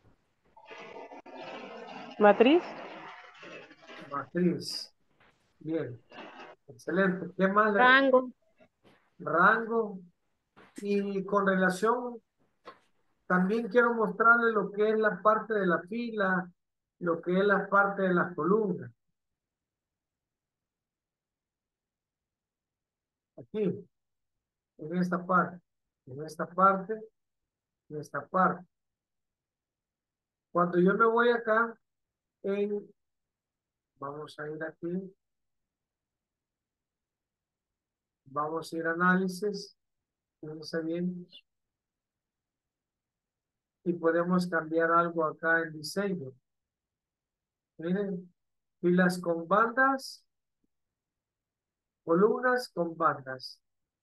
Matriz. Matriz. Bien, excelente. ¿Qué más? Rango. Rango. Y con relación, también quiero mostrarle lo que es la parte de la fila, lo que es la parte de las columnas. Aquí, en esta parte, en esta parte, en esta parte. Cuando yo me voy acá, vamos a ir aquí, vamos a ir a análisis, fíjense bien, y podemos cambiar algo acá en diseño. Miren, filas con bandas, columnas con bandas.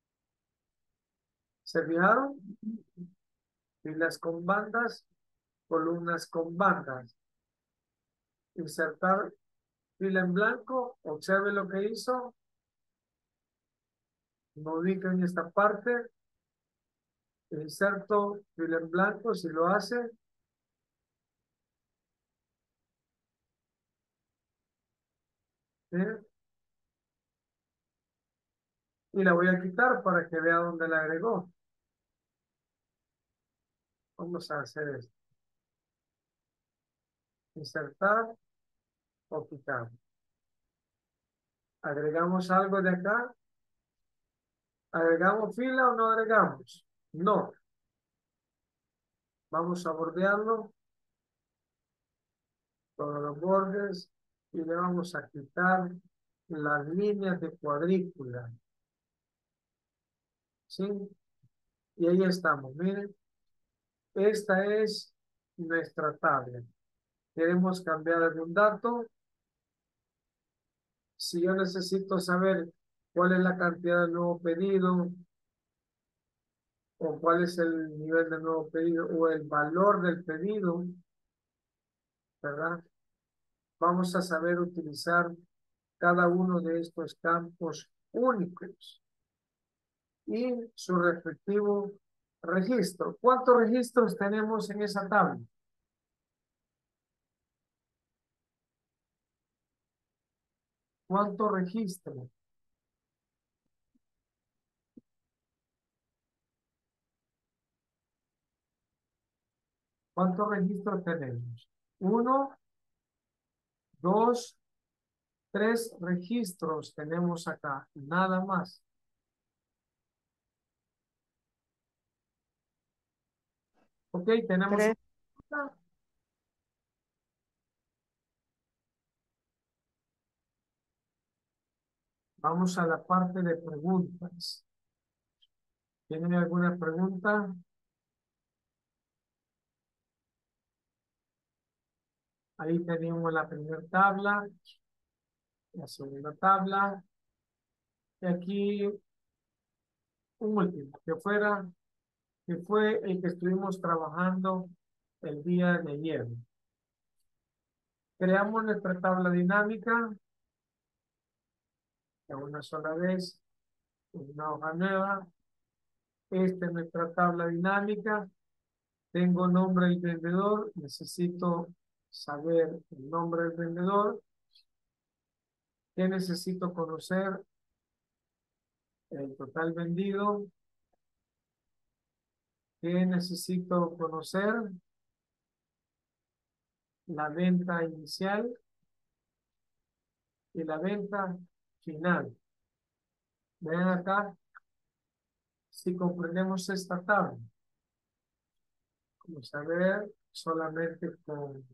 ¿Se fijaron? Filas con bandas, columnas con bandas. Insertar fila en blanco. Observe lo que hizo. No ubica en esta parte. Inserto fila en blanco. Si lo hace. ¿Sí? Y la voy a quitar para que vea dónde la agregó. Vamos a hacer esto. Insertar o quitar. Agregamos algo de acá. ¿Agregamos fila o no agregamos? No. Vamos a bordearlo. Todos los bordes. Y le vamos a quitar las líneas de cuadrícula. ¿Sí? Y ahí estamos. Miren. Esta es nuestra tabla. Queremos cambiar algún dato. Si yo necesito saber cuál es la cantidad del nuevo pedido o cuál es el nivel del nuevo pedido o el valor del pedido, ¿verdad? Vamos a saber utilizar cada uno de estos campos únicos y su respectivo registro. ¿Cuántos registros tenemos en esa tabla? ¿Cuántos registros? ¿Cuántos registros tenemos? 1, 2, 3 registros tenemos acá, nada más. Ok, tenemos. 3. Vamos a la parte de preguntas. ¿Tienen alguna pregunta? Ahí tenemos la primera tabla, la segunda tabla, y aquí un último, que fue el que estuvimos trabajando el día de ayer. Creamos nuestra tabla dinámica de una sola vez, una hoja nueva. Esta es nuestra tabla dinámica. Tengo nombre del vendedor, necesito saber el nombre del vendedor. ¿Qué necesito conocer? El total vendido. ¿Qué necesito conocer? La venta inicial y la venta final. Vean acá, si comprendemos esta tabla, vamos a ver solamente con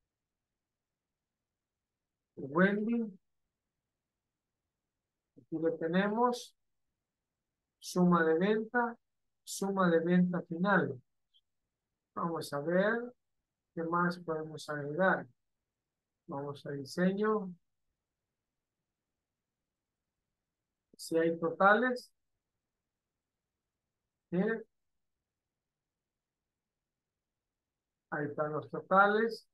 Wendy. Aquí lo tenemos, suma de venta final. Vamos a ver qué más podemos agregar. Vamos a diseño. Si hay totales, miren, ahí están los totales.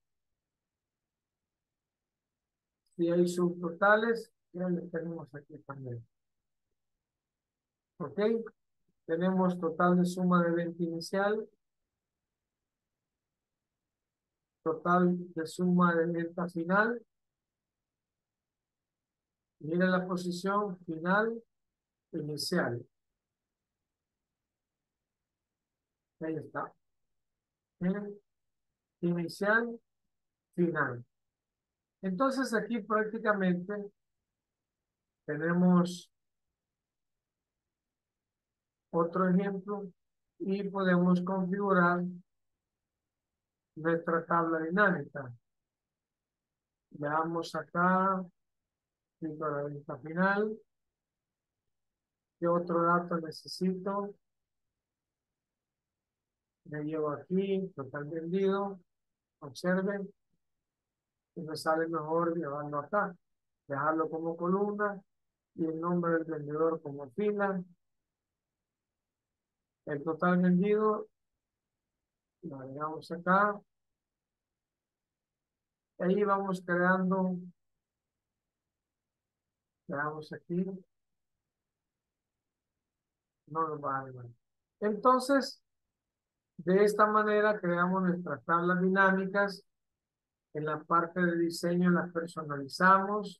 Si hay subtotales, ya los tenemos aquí también. ¿Ok? Tenemos total de suma de venta inicial, total de suma de venta final. Mira la posición final, inicial. Ahí está. Miren, inicial, final. Entonces aquí prácticamente tenemos otro ejemplo y podemos configurar nuestra tabla dinámica. Veamos acá, clico a la venta final. ¿Qué otro dato necesito? Me llevo aquí, total vendido. Observen, y me sale mejor llevarlo acá. Dejarlo como columna y el nombre del vendedor como fila. El total vendido lo agregamos acá. Y ahí vamos creando, veamos aquí, no nos va a dar. Entonces, de esta manera creamos nuestras tablas dinámicas. En la parte de diseño las personalizamos.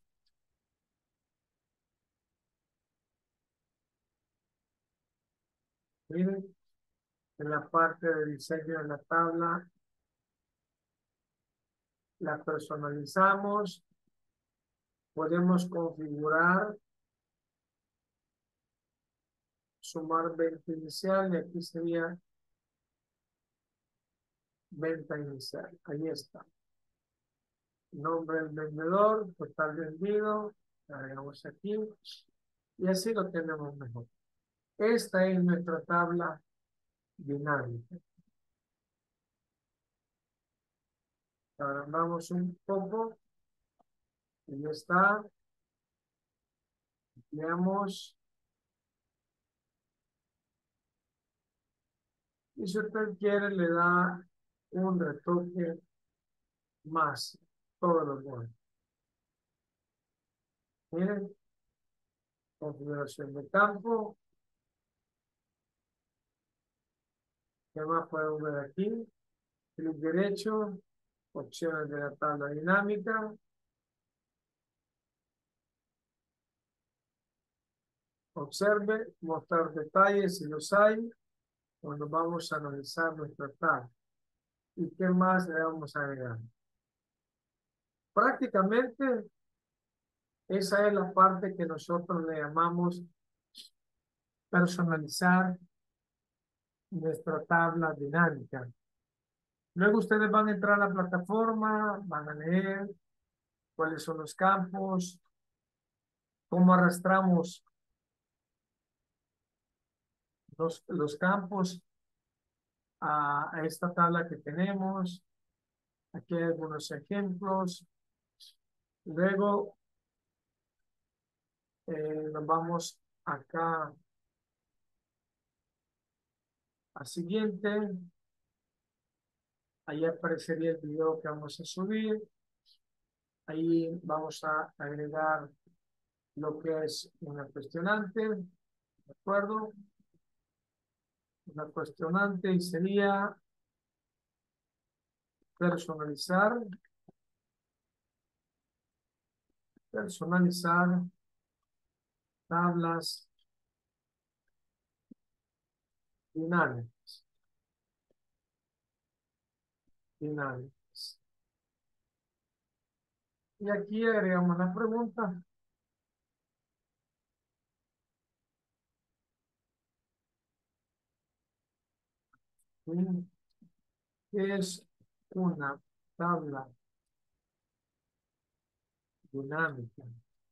Miren, en la parte de diseño de la tabla la personalizamos. Podemos configurar, sumar venta inicial y aquí sería venta inicial. Ahí está. Nombre del vendedor, total vendido, agregamos aquí y así lo tenemos mejor. Esta es nuestra tabla dinámica. Agrandamos un poco y ya está. Veamos. Y si usted quiere, le da un retoque más. Todo lo bueno. Miren. Configuración de campo. ¿Qué más podemos ver aquí? Clic derecho. Opciones de la tabla dinámica. Observe. Mostrar detalles si los hay. Cuando vamos a analizar nuestra tabla. ¿Y qué más le vamos a agregar? Prácticamente esa es la parte que nosotros le llamamos personalizar nuestra tabla dinámica. Luego ustedes van a entrar a la plataforma, van a leer cuáles son los campos, cómo arrastramos los campos a esta tabla que tenemos. Aquí hay algunos ejemplos. Luego nos vamos acá a siguiente. Ahí aparecería el video que vamos a subir. Ahí vamos a agregar lo que es una cuestionante. ¿De acuerdo? Una cuestionante y sería personalizar tablas dinámicas. Y aquí agregamos la pregunta. ¿Sí? ¿Qué es una tabla dinámica?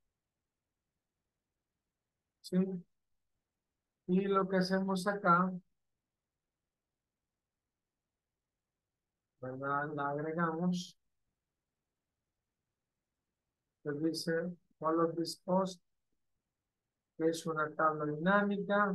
¿Sí? Y lo que hacemos acá, ¿verdad? La agregamos. Que dice, follow this post, que es una tabla dinámica.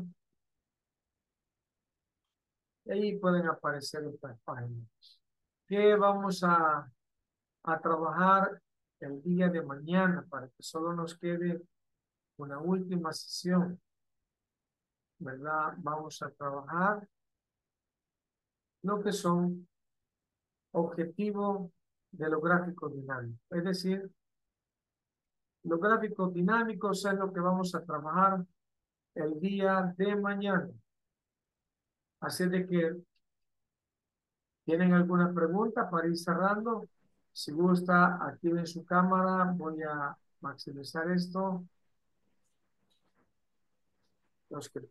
Y ahí pueden aparecer estas páginas. ¿Qué vamos a trabajar el día de mañana para que solo nos quede una última sesión? ¿Verdad? Vamos a trabajar lo que son objetivos de los gráficos dinámicos. Es decir, los gráficos dinámicos es lo que vamos a trabajar el día de mañana. Así de que, ¿tienen alguna pregunta para ir cerrando? Si gusta, activen su cámara. Voy a maximizar esto. Los que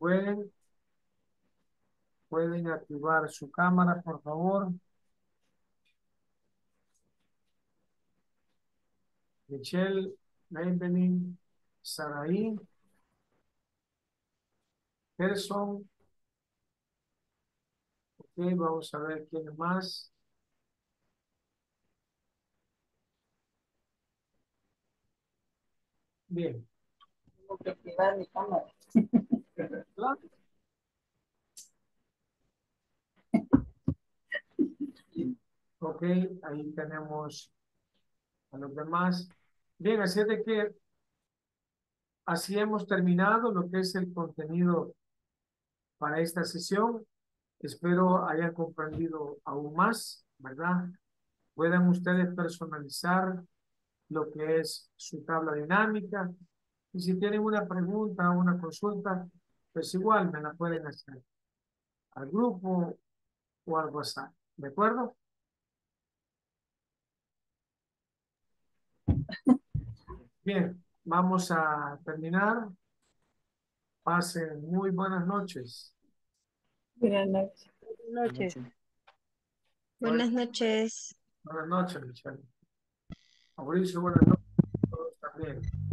pueden activar su cámara, por favor. Michelle, Maybelline, Saraí, Gerson. Ok, vamos a ver quién más. Bien. Tengo que activar mi cámara. ¿Verdad? Ok, ahí tenemos a los demás. Bien, así es de que así hemos terminado lo que es el contenido para esta sesión. Espero hayan comprendido aún más, ¿verdad? Puedan ustedes personalizar lo que es su tabla dinámica. Y si tienen una pregunta o una consulta, pues igual me la pueden hacer al grupo o al WhatsApp. ¿De acuerdo? Bien, vamos a terminar. Pasen muy buenas noches. Buenas noches. Buenas noches. Buenas noches. Buenas noches, Michelle. Mauricio, buenas noches. A todos también.